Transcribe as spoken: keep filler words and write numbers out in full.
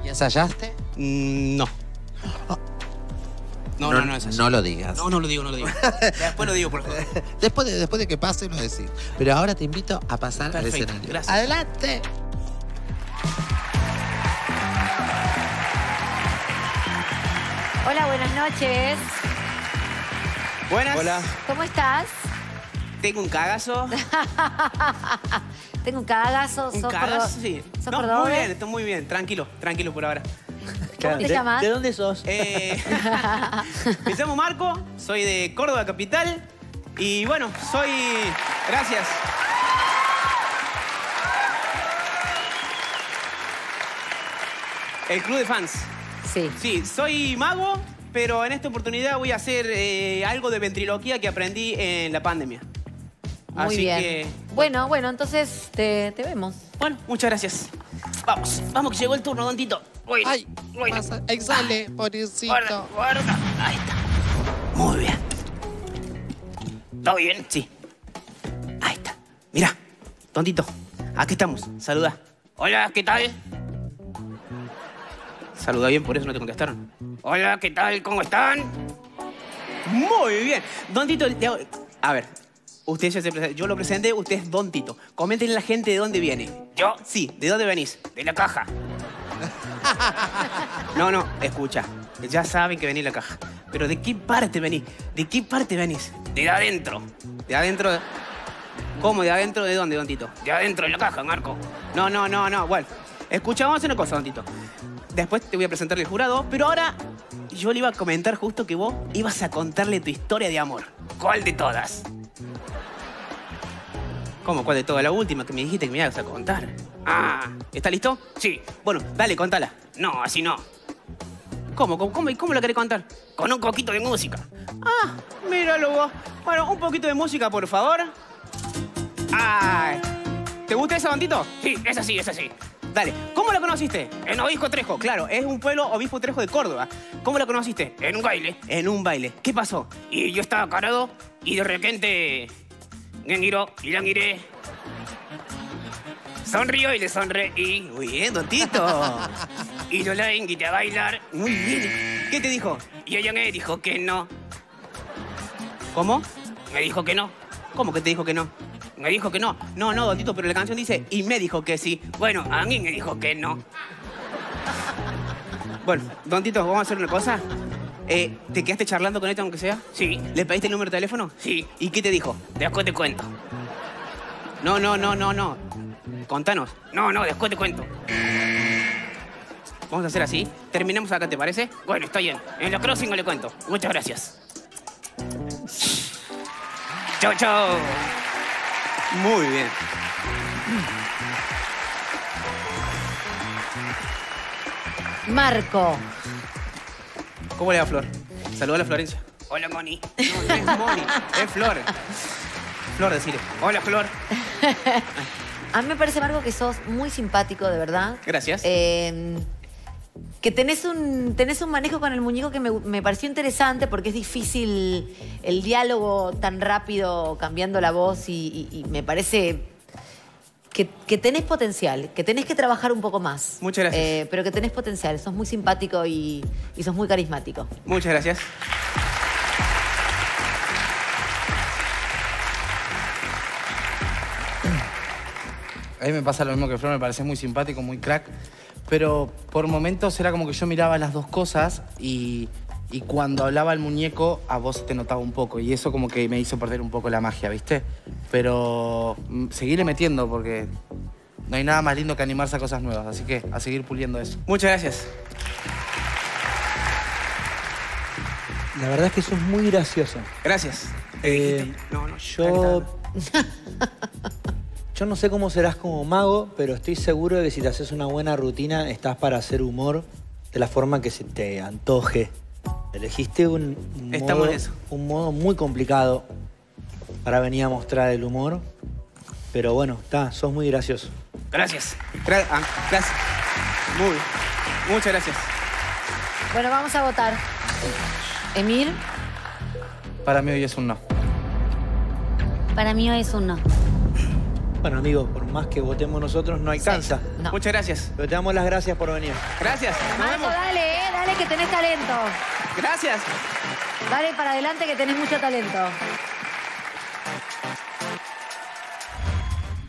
¿Y ensayaste? Mm, no. Oh. No, no, no, no es así. No lo digas. No, no lo digo, no lo digo. Después lo digo, por favor. Después de, después de que pase, lo decís. Pero ahora te invito a pasar Perfecto, al escenario. gracias. ¡Adelante! Hola, buenas noches. Buenas. Hola. ¿Cómo estás? Tengo un cagazo. Tengo un cagazo. Un sos cagazo, cordo- sí. ¿Sos No, muy cordobés? bien, estoy muy bien. Tranquilo, tranquilo por ahora. ¿Cómo te ¿De, llamas? ¿De dónde sos? Eh, me llamo Marco, soy de Córdoba Capital. Y bueno, soy... Gracias. El club de fans. Sí. Sí, soy mago, pero en esta oportunidad voy a hacer eh, algo de ventriloquía que aprendí en la pandemia. Muy Así bien. que, Bueno, bueno, entonces te, te vemos. bueno, muchas gracias. Vamos, vamos que llegó el turno, Don Tito. Bueno, ¡Ay! bueno. Pasa, exhale, pobrecito. Guarda, guarda. Ahí está. Muy bien. ¿Todo bien? Sí. Ahí está. Mira, tontito. Aquí estamos. Saluda. Hola, ¿qué tal? Saluda bien, por eso no te contestaron. Hola, ¿qué tal? ¿Cómo están? Muy bien. Don Tito, le- a ver. Usted ya se presentó. Yo lo presenté, usted es Don Tito. Coméntenle a la gente de dónde viene. ¿Yo? Sí, ¿de dónde venís? De la caja. No, no, escucha. Ya saben que venís de la caja. Pero ¿de qué parte venís? ¿De qué parte venís? De adentro. ¿De adentro? de- ¿Cómo? ¿De adentro de dónde, Don Tito? De adentro de la caja, Marco. No, no, no, no. Bueno, escucha, vamos a hacer una cosa, Don Tito. Después te voy a presentar el jurado, pero ahora yo le iba a comentar justo que vos ibas a contarle tu historia de amor. ¿Cuál de todas? ¿Cómo? ¿Cuál de todas? La última que me dijiste que me ibas a contar. Ah, ¿está listo? Sí. Bueno, dale, contala. No, así no. ¿Cómo? ¿Cómo, cómo, cómo la querés contar? Con un poquito de música. Ah, míralo vos. Bueno, un poquito de música, por favor. Ay. ¿Te gusta esa, bandito? Sí, esa sí, esa sí. Dale, ¿cómo la conociste? En Obispo Trejo, claro, es un pueblo Obispo Trejo de Córdoba. ¿Cómo la conociste? En un baile. En un baile. ¿Qué pasó? Y yo estaba parado y de repente me miró y la miré. Sonrió y le sonreí. Muy bien, Don Tito. Y yo la invité a bailar. Muy bien. ¿Qué te dijo? Y ella me dijo que no. ¿Cómo? Me dijo que no. ¿Cómo que te dijo que no? Me dijo que no. No, no, Don Tito, pero la canción dice, y me dijo que sí. Bueno, a mí me dijo que no. Bueno, Don Tito, vamos a hacer una cosa. Eh, ¿Te quedaste charlando con ella aunque sea? Sí. ¿Le pediste el número de teléfono? Sí. ¿Y qué te dijo? Después te cuento. No, no, no, no, no. Contanos. No, no, después te cuento. Vamos a hacer así. Terminamos acá, ¿te parece? Bueno, está bien. En la crossing le cuento. Muchas gracias. Chao, chao. Muy bien. Marco. ¿Cómo le va, Flor? Saluda a la Florencia. Hola, Moni. No, no es Moni, es Flor. Flor, decirle. Hola, Flor. A mí me parece, Marco, que sos muy simpático, de verdad. Gracias. Eh, que tenés un, tenés un manejo con el muñeco que me, me pareció interesante porque es difícil el diálogo tan rápido, cambiando la voz y, y- y me parece que, que tenés potencial, que tenés que trabajar un poco más. Muchas gracias. Eh, pero que tenés potencial, sos muy simpático y, y sos muy carismático. Muchas gracias. A mí me pasa lo mismo que Flor, me parece muy simpático, muy crack. Pero por momentos era como que yo miraba las dos cosas y, y cuando hablaba el muñeco a vos te notaba un poco. Y eso como que me hizo perder un poco la magia, ¿viste? Pero mm, seguirle metiendo porque no hay nada más lindo que animarse a cosas nuevas. Así que a seguir puliendo eso. Muchas gracias. La verdad es que sos muy gracioso. Gracias. Eh, No, no, yo... Yo no sé cómo serás como mago, pero estoy seguro de que si te haces una buena rutina, estás para hacer humor de la forma que se te antoje. Elegiste un, un, Estamos modo, en eso. un modo muy complicado para venir a mostrar el humor. Pero bueno, está, sos muy gracioso. Gracias. Gra- ah, gracias. Muy bien. Muchas gracias. Bueno, vamos a votar. Emir, Para mí hoy es un no. Para mí hoy es un no. Bueno, amigo, por más que votemos nosotros, no alcanza. No. Muchas gracias. Pero te damos las gracias por venir. Gracias. Nos Marco, vemos. dale, eh, dale que tenés talento. Gracias. Dale para adelante que tenés mucho talento.